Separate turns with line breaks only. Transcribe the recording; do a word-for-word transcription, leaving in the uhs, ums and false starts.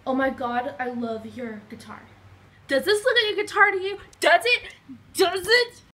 Oh my god, I love your guitar. Does this look like a guitar to you? Does it? Does it?